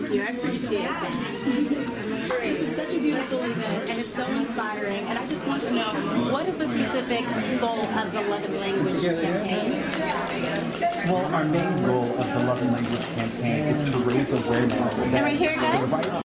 Thank you. I appreciate it. This is such a beautiful event, and it's so inspiring. And I just want to know, what is the specific goal of the Love and Language campaign? Well, our main goal of the Love and Language campaign is to raise awareness. Can we hear it, guys?